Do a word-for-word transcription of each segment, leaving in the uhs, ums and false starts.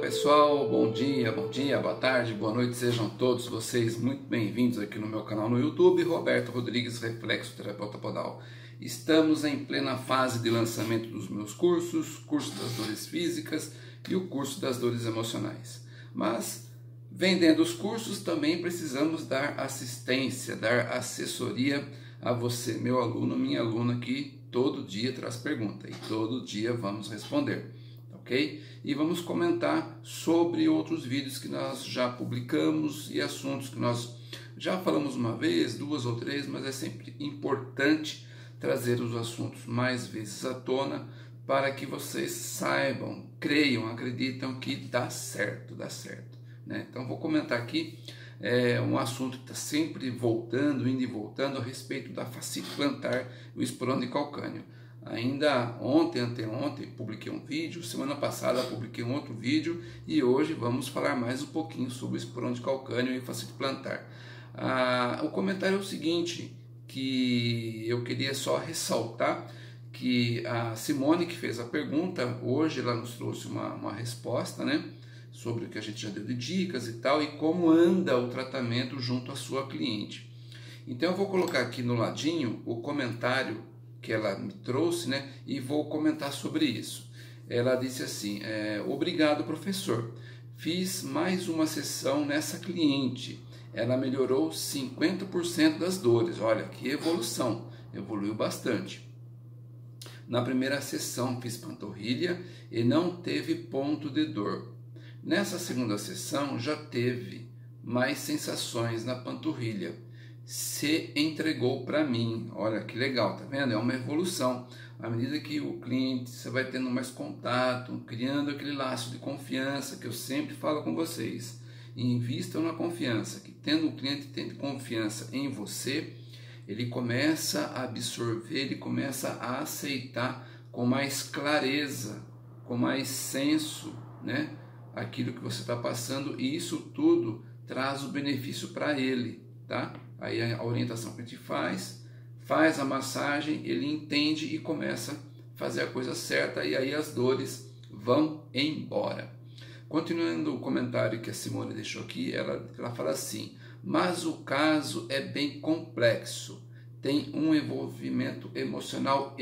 pessoal, bom dia, bom dia, boa tarde, boa noite, sejam todos vocês muito bem-vindos aqui no meu canal no YouTube, Roberto Rodrigues, Reflexo Terapeuta Podal. Estamos em plena fase de lançamento dos meus cursos, curso das dores físicas e o curso das dores emocionais. Mas, vendendo os cursos, também precisamos dar assistência, dar assessoria a você, meu aluno, minha aluna, que todo dia traz pergunta e todo dia vamos responder. Ok? E vamos comentar sobre outros vídeos que nós já publicamos e assuntos que nós já falamos uma vez, duas ou três, mas é sempre importante trazer os assuntos mais vezes à tona para que vocês saibam, creiam, acreditam que dá certo, dá certo. Né? Então vou comentar aqui é, um assunto que está sempre voltando, indo e voltando a respeito da fascite plantar e o esporão de calcânio. Ainda ontem, anteontem, publiquei um vídeo, semana passada publiquei um outro vídeo e hoje vamos falar mais um pouquinho sobre o esporão de calcânio e fascite plantar. Ah, o comentário é o seguinte, que eu queria só ressaltar que a Simone, que fez a pergunta, hoje ela nos trouxe uma, uma resposta, né, sobre o que a gente já deu de dicas e tal, e como anda o tratamento junto à sua cliente. Então eu vou colocar aqui no ladinho o comentário que ela me trouxe, né, e vou comentar sobre isso. Ela disse assim, é, obrigado professor, fiz mais uma sessão nessa cliente, ela melhorou cinquenta por cento das dores, olha que evolução, evoluiu bastante. Na primeira sessão fiz panturrilha e não teve ponto de dor. Nessa segunda sessão já teve mais sensações na panturrilha. Se entregou para mim, olha que legal, tá vendo? É uma evolução, à medida que o cliente, você vai tendo mais contato, criando aquele laço de confiança que eu sempre falo com vocês, invistam na confiança, que tendo o cliente tendo confiança em você, ele começa a absorver, ele começa a aceitar com mais clareza, com mais senso, né, aquilo que você está passando, e isso tudo traz o benefício para ele, tá? Aí a orientação que a gente faz, faz a massagem, ele entende e começa a fazer a coisa certa e aí as dores vão embora. Continuando o comentário que a Simone deixou aqui, ela, ela fala assim, mas o caso é bem complexo, tem um envolvimento emocional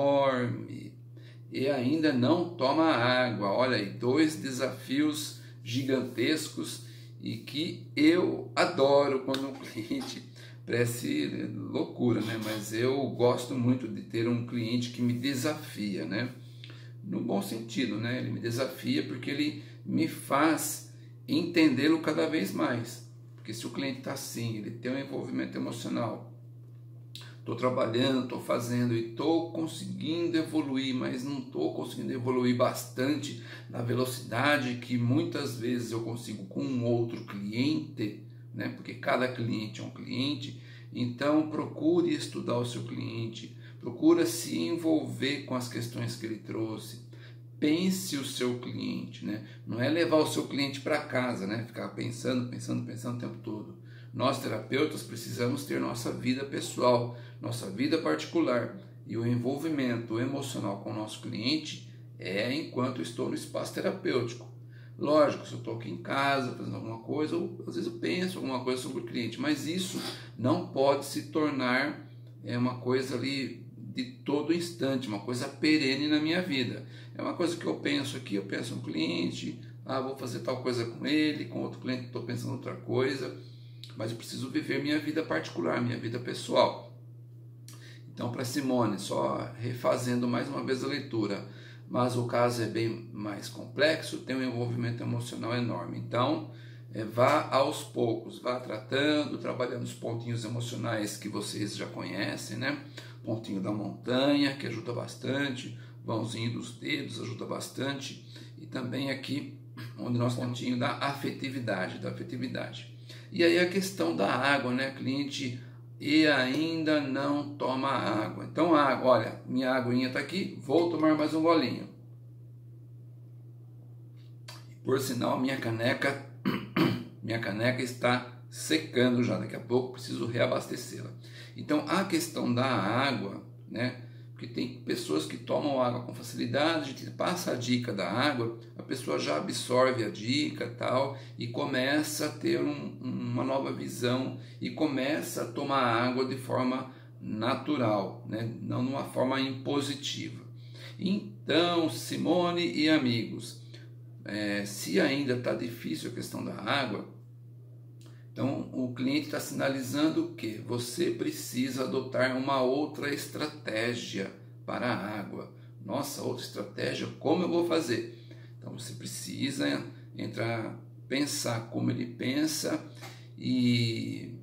enorme e ainda não toma água. Olha aí, dois desafios gigantescos e que eu adoro quando um cliente parece loucura, né? Mas eu gosto muito de ter um cliente que me desafia, né? No bom sentido, né? Ele me desafia porque ele me faz entendê-lo cada vez mais. Porque se o cliente está assim, ele tem um envolvimento emocional, estou trabalhando, estou fazendo e estou conseguindo evoluir, mas não estou conseguindo evoluir bastante na velocidade que muitas vezes eu consigo com um outro cliente, né? Porque cada cliente é um cliente, então procure estudar o seu cliente, procura se envolver com as questões que ele trouxe, pense o seu cliente, né? Não é levar o seu cliente para casa, né? Ficar pensando, pensando, pensando o tempo todo. Nós terapeutas precisamos ter nossa vida pessoal, nossa vida particular, e o envolvimento emocional com o nosso cliente é enquanto eu estou no espaço terapêutico. Lógico, se eu estou aqui em casa fazendo alguma coisa, ou às vezes eu penso alguma coisa sobre o cliente, mas isso não pode se tornar é, uma coisa ali de todo instante, uma coisa perene na minha vida. É uma coisa que eu penso aqui, eu penso no cliente, ah, vou fazer tal coisa com ele, com outro cliente estou pensando outra coisa, mas eu preciso viver minha vida particular, minha vida pessoal. Então, para Simone, só refazendo mais uma vez a leitura, mas o caso é bem mais complexo, tem um envolvimento emocional enorme. Então, é, vá aos poucos, vá tratando, trabalhando os pontinhos emocionais que vocês já conhecem, né? Pontinho da montanha, que ajuda bastante, vãozinho dos dedos ajuda bastante, e também aqui, onde nós temos pontinho da afetividade, da afetividade. E aí a questão da água, né? Cliente e ainda não toma água. Então, água, olha, minha aguinha está aqui, vou tomar mais um golinho. Por sinal, minha caneca, minha caneca está secando já, daqui a pouco preciso reabastecê-la. Então, a questão da água, né? Porque tem pessoas que tomam água com facilidade, a gente passa a dica da água, a pessoa já absorve a dica tal, e começa a ter um, uma nova visão e começa a tomar água de forma natural, né? Não numa forma impositiva. Então, Simone e amigos, é, se ainda está difícil a questão da água, então o cliente está sinalizando que você precisa adotar uma outra estratégia para a água. Nossa, outra estratégia, como eu vou fazer? Então você precisa entrar, pensar como ele pensa, e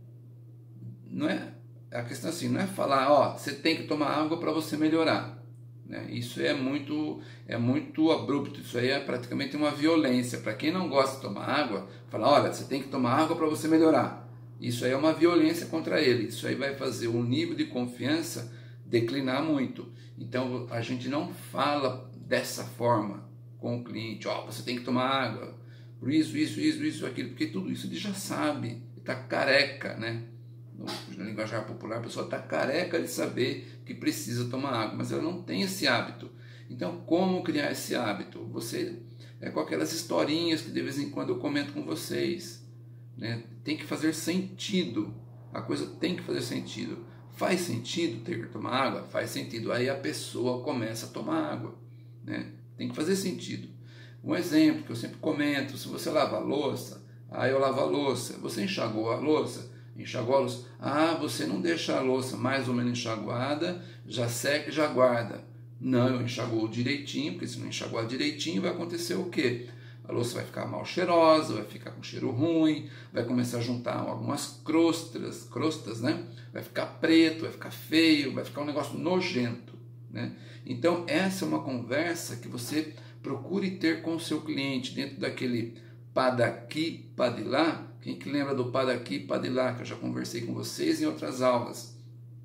não é a questão assim, não é falar, ó, você tem que tomar água para você melhorar. Né? Isso é muito, é muito abrupto, isso aí é praticamente uma violência. Para quem não gosta de tomar água, falar, olha, você tem que tomar água para você melhorar. Isso aí é uma violência contra ele, isso aí vai fazer o nível de confiança declinar muito. Então a gente não fala dessa forma com o cliente, ó, você tem que tomar água, por isso, isso, isso, isso, aquilo, porque tudo isso ele já sabe, ele está careca, né? No linguajar popular, a pessoa está careca de saber que precisa tomar água, mas ela não tem esse hábito. Então, como criar esse hábito? Você é com aquelas historinhas que de vez em quando eu comento com vocês, né? Tem que fazer sentido, a coisa tem que fazer sentido. Faz sentido ter que tomar água? Faz sentido. Aí a pessoa começa a tomar água, né? Tem que fazer sentido. Um exemplo que eu sempre comento: se você lava a louça, ah, eu lavo a louça, você enxagou a louça? Enxaguou a louça. Ah, você não deixa a louça mais ou menos enxaguada, já seca e já guarda. Não, eu enxaguo direitinho, porque se não enxaguar direitinho vai acontecer o quê? A louça vai ficar mal cheirosa, vai ficar com cheiro ruim, vai começar a juntar algumas crostas, crostas, né? Vai ficar preto, vai ficar feio, vai ficar um negócio nojento, né? Então essa é uma conversa que você procure ter com o seu cliente, dentro daquele pá daqui, pá de lá. Quem que lembra do pá daqui, pá de lá, que eu já conversei com vocês em outras aulas?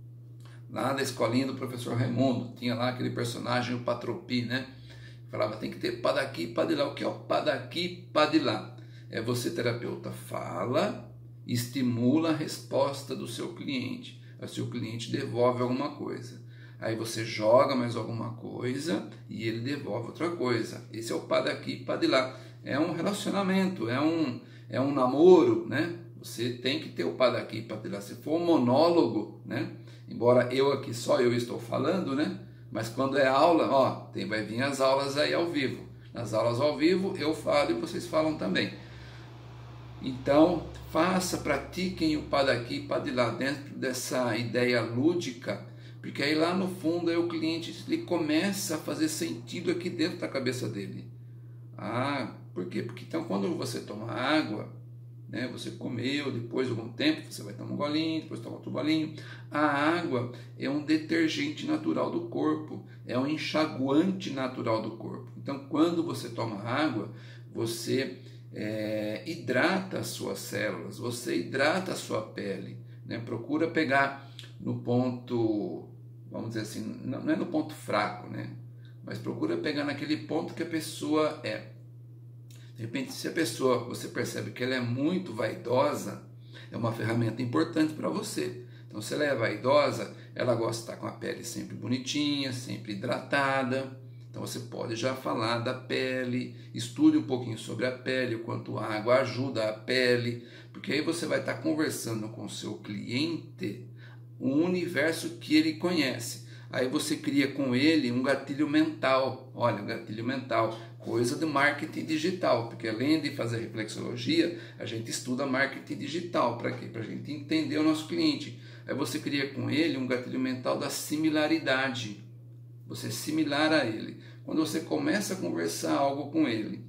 Lá da escolinha do professor Raimundo, tinha lá aquele personagem, o Patropi, né? Falava, tem que ter pá daqui, pá de lá. O que é o pá daqui, pá de lá? É você, terapeuta, fala, estimula a resposta do seu cliente. O seu cliente devolve alguma coisa. Aí você joga mais alguma coisa e ele devolve outra coisa. Esse é o pá daqui, pá de lá. É um relacionamento, é um, é um namoro, né? Você tem que ter o pá daqui, pá de lá. Se for um monólogo, né? Embora eu aqui, só eu estou falando, né? Mas quando é aula, ó, tem, vai vir as aulas aí ao vivo. Nas aulas ao vivo eu falo e vocês falam também. Então, faça, pratiquem o pá daqui, pá de lá, dentro dessa ideia lúdica, porque aí lá no fundo aí o cliente ele começa a fazer sentido aqui dentro da cabeça dele. Ah, por quê? Porque então quando você toma água, né, você comeu, depois de algum tempo você vai tomar um golinho, depois toma outro golinho. A água é um detergente natural do corpo, é um enxaguante natural do corpo. Então quando você toma água, você é, hidrata as suas células, você hidrata a sua pele, né? Procura pegar no ponto, vamos dizer assim, não é no ponto fraco, né? Mas procura pegar naquele ponto que a pessoa é. De repente, se a pessoa, você percebe que ela é muito vaidosa, é uma ferramenta importante para você. Então, se ela é vaidosa, ela gosta de estar com a pele sempre bonitinha, sempre hidratada. Então, você pode já falar da pele, estude um pouquinho sobre a pele, o quanto a água ajuda a pele, porque aí você vai estar conversando com o seu cliente um universo que ele conhece. Aí você cria com ele um gatilho mental. Olha, gatilho mental, coisa do marketing digital, porque além de fazer reflexologia, a gente estuda marketing digital. Para quê? Para a gente entender o nosso cliente. Aí você cria com ele um gatilho mental da similaridade. Você é similar a ele. Quando você começa a conversar algo com ele,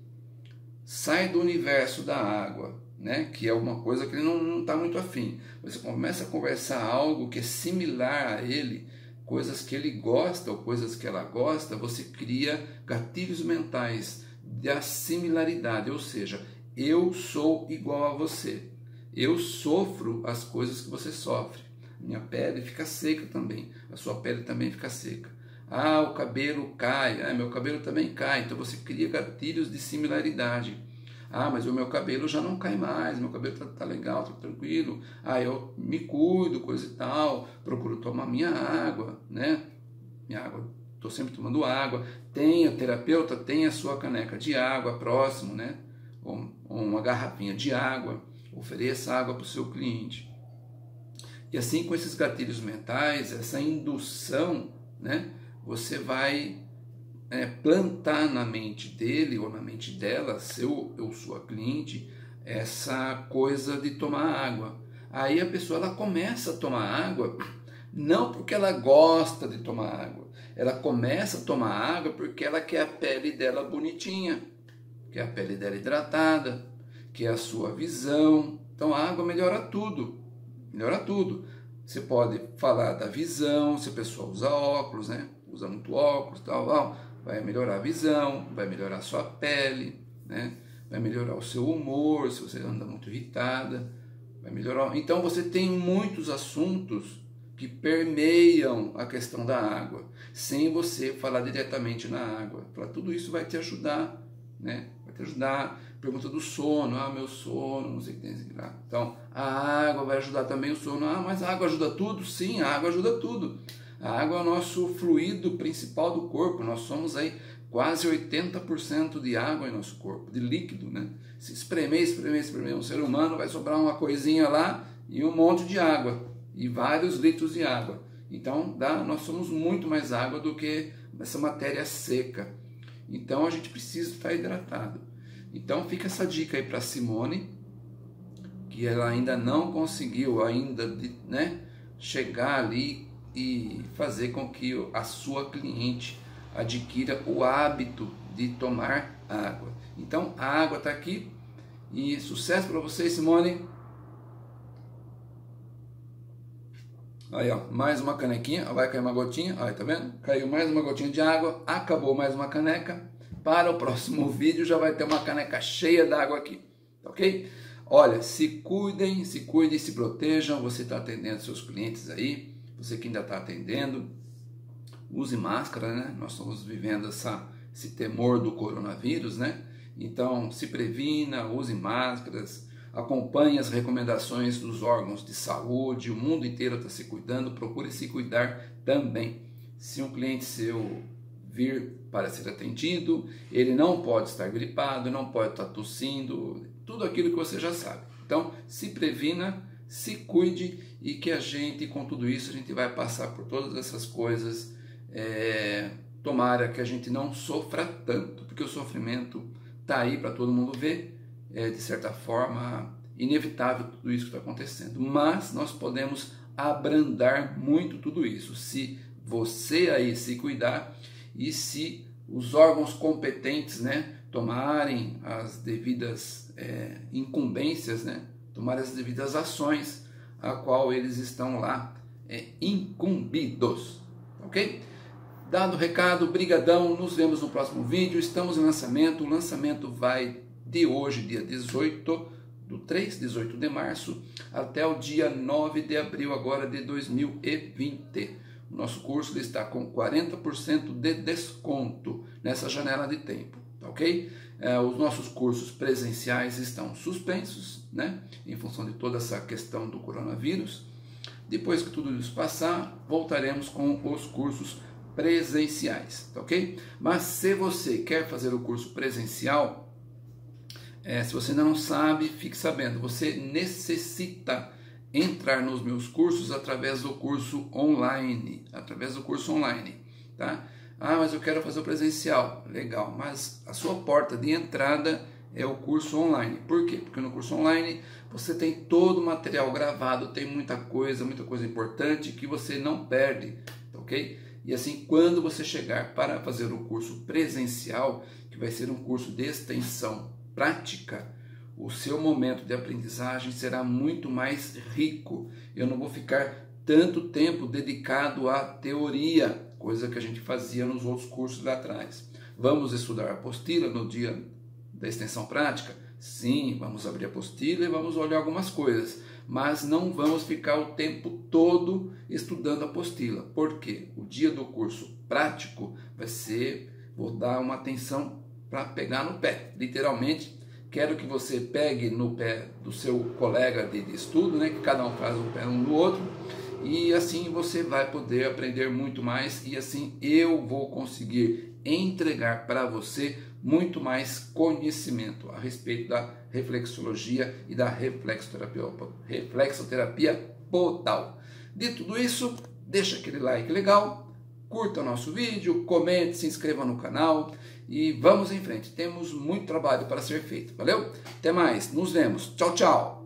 sai do universo da água, né? Que é uma coisa que ele não está muito afim. Você começa a conversar algo que é similar a ele, coisas que ele gosta ou coisas que ela gosta, você cria gatilhos mentais da similaridade, ou seja, eu sou igual a você, eu sofro as coisas que você sofre, minha pele fica seca também, a sua pele também fica seca. Ah, o cabelo cai, ah, meu cabelo também cai, então você cria gatilhos de similaridade. Ah, mas o meu cabelo já não cai mais, meu cabelo tá, tá legal, tá tranquilo. Ah, eu me cuido, coisa e tal, procuro tomar minha água, né? minha água, estou sempre tomando água. Tenha, terapeuta, tenha a sua caneca de água próximo, né? Ou, ou uma garrafinha de água, ofereça água para o seu cliente. E assim, com esses gatilhos mentais, essa indução, né? Você vai é, plantar na mente dele ou na mente dela, seu ou sua cliente, essa coisa de tomar água. Aí a pessoa ela começa a tomar água, não porque ela gosta de tomar água, ela começa a tomar água porque ela quer a pele dela bonitinha, quer a pele dela hidratada, quer a sua visão. Então a água melhora tudo, melhora tudo. Você pode falar da visão, se a pessoa usa óculos, né? Usa muito óculos, tal, tal, vai melhorar a visão, vai melhorar a sua pele, né? Vai melhorar o seu humor, se você anda muito irritada, vai melhorar. Então você tem muitos assuntos que permeiam a questão da água, sem você falar diretamente na água. Falar, tudo isso vai te ajudar, né? Vai te ajudar. Pergunta do sono, ah, meu sono, não sei o que tem que lá. Então, a água vai ajudar também o sono. Ah, mas a água ajuda tudo? Sim, a água ajuda tudo. A água é o nosso fluido principal do corpo. Nós somos aí quase oitenta por cento de água em nosso corpo, de líquido, né? Se espremer, espremer, espremer um ser humano, vai sobrar uma coisinha lá e um monte de água. E vários litros de água. Então, dá, nós somos muito mais água do que essa matéria seca. Então, a gente precisa estar hidratado. Então, fica essa dica aí para Simone, que ela ainda não conseguiu ainda, né, chegar ali e fazer com que a sua cliente adquira o hábito de tomar água. Então, a água está aqui e sucesso para vocês, Simone. Aí, ó, mais uma canequinha, vai cair uma gotinha, aí, tá vendo? Caiu mais uma gotinha de água, acabou mais uma caneca. Para o próximo vídeo já vai ter uma caneca cheia d'água aqui, ok? Olha, se cuidem, se cuidem, se protejam. Você está atendendo seus clientes aí, você que ainda está atendendo, use máscara, né? Nós estamos vivendo essa, esse temor do coronavírus, né? Então, se previna, use máscaras, acompanhe as recomendações dos órgãos de saúde, o mundo inteiro está se cuidando, procure se cuidar também. Se um cliente seu vir para ser atendido, ele não pode estar gripado, não pode estar tossindo, tudo aquilo que você já sabe. Então, se previna, se cuide e que a gente, com tudo isso, a gente vai passar por todas essas coisas. É, tomara que a gente não sofra tanto, porque o sofrimento está aí para todo mundo ver, é de certa forma inevitável tudo isso que está acontecendo, mas nós podemos abrandar muito tudo isso, se você aí se cuidar e se os órgãos competentes, né, tomarem as devidas é, incumbências, né, tomarem as devidas ações a qual eles estão lá é, incumbidos, ok? Dado o recado, brigadão, nos vemos no próximo vídeo. Estamos em lançamento, o lançamento vai de hoje, dia dezoito do três, dezoito de março, até o dia nove de abril agora de dois mil e vinte. O nosso curso está com quarenta por cento de desconto nessa janela de tempo, tá ok? É, os nossos cursos presenciais estão suspensos, né, em função de toda essa questão do coronavírus. Depois que tudo isso passar, voltaremos com os cursos presenciais, tá ok? Mas se você quer fazer o curso presencial, é, se você ainda não sabe, fique sabendo, você necessita entrar nos meus cursos através do curso online, através do curso online, tá? Ah, mas eu quero fazer o presencial, legal, mas a sua porta de entrada é o curso online. Por quê? Porque no curso online você tem todo o material gravado, tem muita coisa, muita coisa importante que você não perde, tá ok? E assim, quando você chegar para fazer o curso presencial, que vai ser um curso de extensão prática, o seu momento de aprendizagem será muito mais rico. Eu não vou ficar tanto tempo dedicado à teoria, coisa que a gente fazia nos outros cursos lá atrás. Vamos estudar a apostila no dia da extensão prática? Sim, vamos abrir a apostila e vamos olhar algumas coisas, mas não vamos ficar o tempo todo estudando a apostila. Por quê? O dia do curso prático vai ser, vou dar uma atenção para pegar no pé, literalmente. Quero que você pegue no pé do seu colega de, de estudo, né, que cada um faz um pé um no outro, e assim você vai poder aprender muito mais e assim eu vou conseguir entregar para você muito mais conhecimento a respeito da reflexologia e da reflexoterapia, reflexoterapia podal. De tudo isso, deixa aquele like legal, curta o nosso vídeo, comente, se inscreva no canal e vamos em frente. Temos muito trabalho para ser feito. Valeu? Até mais. Nos vemos. Tchau, tchau.